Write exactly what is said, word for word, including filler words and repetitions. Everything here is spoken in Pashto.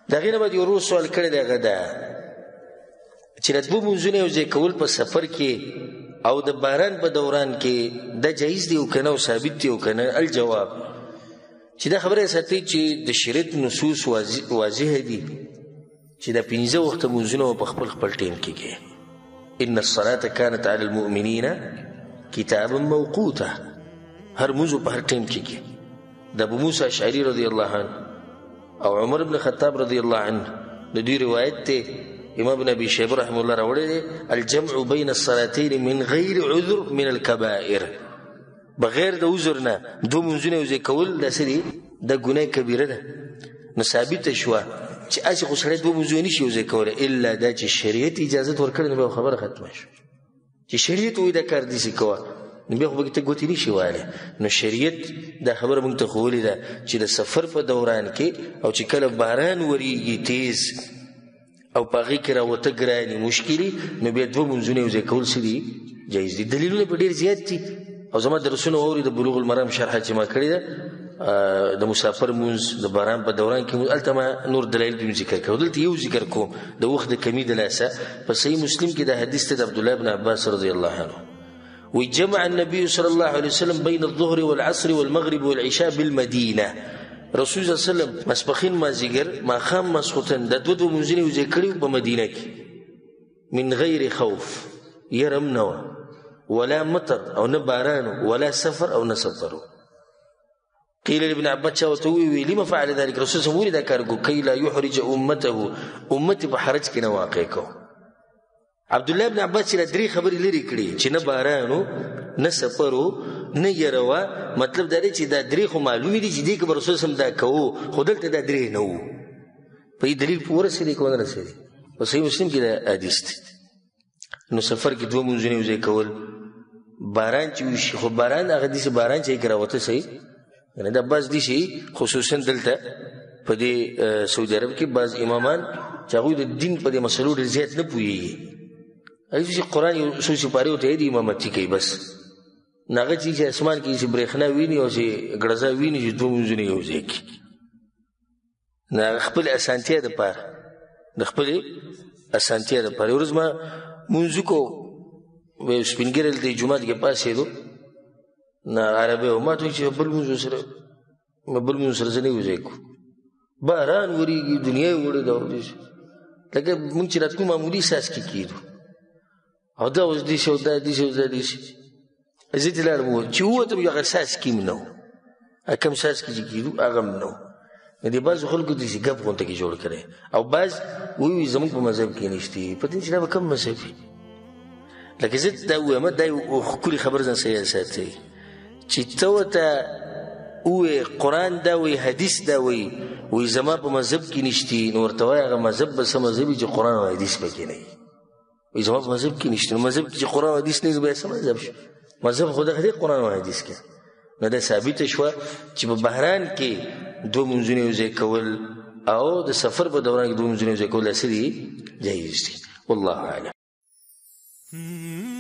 د هغې نه به دې ورو سوال کړی دی هغه ده چې د دوه مونځونه یو ځای کول په سفر کې او د باران په دوران کې دا جایز دی او که نه او ثابت دی او که نه. الجواب چې دا خبره ساتئ چې د شریعت نصوص واضح دي چې دا پنځه وخته مونځونه په خپل خپل ټیم کې کوي. ان الصلاة كانت على المؤمنين کتابا موقوتا، هر موضوع په هر ټیم کې کې. د ابو موسی اشعری رضی الله عنه او عمر بن خطاب رضی الله عنه د دوی روایت ته امام ابن ابي شيبه رحمه الله راوړی دی الجمع بين الصلاتين من غير عذر من الكبائر، بغیر د عذر نه دوه منځونه یو ځای کول دا څه دي؟ دا ګناه کبیره ده. نو ثابته شوه چې هسې خو سړی دوه منځونه نشي یو ځای کولی الا دا چې شریعت اجازت ورکړی نو بیا خبره ختمه شوه. چې شریعت وایي دا کار داسې کوه نو بیا خو به ته ګوتې نشي وهلی. نو شریعت دا خبره موږ ته ښوولې ده چې د سفر په دوران کې او چې کله باران وریږي تیز او په هغې کې راوته ګرانې مشکلې نو بیا دوه منځونه یو ځای کول څه دي؟ جایز دي. دلیلونه په ډېر زیات دي او زما درسونه واوري د بلوغ المرام شرحه چې ما کړې ده د مسافر مونځ د باران په دوران کې هلته ما نور دلایل بیم ذکر کړو. دلته یو ذکر کوم د وخت د کمي د لاسه. په صحیح مسلم کې دا حدیث ته د عبدالله بن عباس رضی الله عنه وی جمع النبي صلى الله عليه وسلم بين الظهر والعصر والمغرب والعشاء بالمدينة. رسول صلی الله علیه وسلم مسپخین مازدیګر ماښام ماسخوتن د دوه دوه مونځونه یو ځای کړي په مدینه کې من غیر خوف، یره هم نه وه، ولا مطر او نه باران ولا سفر او نه سفر. قیل لابن عباس چا ورته وویل لما فعل ذلك؟ رسول صلی الله علیه وسلم ولې دا کار وکړو؟ کی لا یحرج امته، امت په حرج کې نه واقع کو. عبدالله بن عباس چې درې خبرې لرې کړي چې نه بارانو نه سفرو نه یره وه، مطلب دا دی چې دا درې خو معلومې دي چې دې کې به رسول صلی الله علیه وسلم دا کوو، خو دلته دا درې نه وو. په دې دلیل په ورسېدی که ونه رسېدی؟ په صحیح مسلم کې دا حدیث دی. نو سفر کې دوه مونځونه یو ځای کول، باران چې وشي خو باران هغه داسې باران چې یې که راوته صحیح یعنې دا بعض داسې خصوصا دلته په دې سعودي عرب کې بعض امامان چې هغوی د دین په دې مسلو ډېر زیات نه پوهېږي، هغوی چې قرآن یو څو سپارې ورته یې د امامتي کوي بس. نو هغه چې اسمان کې چې برېښنا ویني او چې ګړزه ویني چې دوه مونځونه یو ځای کړي نو هغه خپل اسانتیا دپاره د خپلې اسانتیا دپاره. یو ورځ ما مونځ وکړو یو سپین ږیری دلته جومات کې پاڅېدو نه عربی و ما ته چې بل مونځ سره بل مونځ سره زه نه یو ځای کړو، باران وریږي دنیا یې وړې ده لکه مونږ چې راتلو معمولي ساس کې کېدو او دا اوس داسې او دا داسې او دا داسې. زه ترې لاړم چې ووتم یو هغه ساس کې هم نه و، کوم ساس کې چې کېدو هغه هم نه و. نو دې بعضو خلکو داسې ګپ غونته کې جوړ کړی او بعض وایي زموږ په مذهب کې نشته. پته نه چې دا به کوم مذهب وي. لکه زه دا ووایم دا یو ښکلې خبره ځان سره ساتئ چې ته ورته ووایې قرآن دا وایي حدیث دا وایي وایي زما په مذهب کې نشتي، نو ورته وایه هغه مذهب به څه مذهب وي چې قرآن او حدیث پکې نه وي. وایي زما په مذهب کې نشته، نو مذهب کې چې قرآن او حدیث نه وي بیا څه مذهب شو؟ مذهب خو دغه دی قرآن او حدیث کې. نو دا ثابته شوه چې په بحران کې دوه منځونه یو ځای کول او د سفر په دوران کې دوه منځونه یو ځای کول دا څه دي؟ جایز دي. والله اعلم.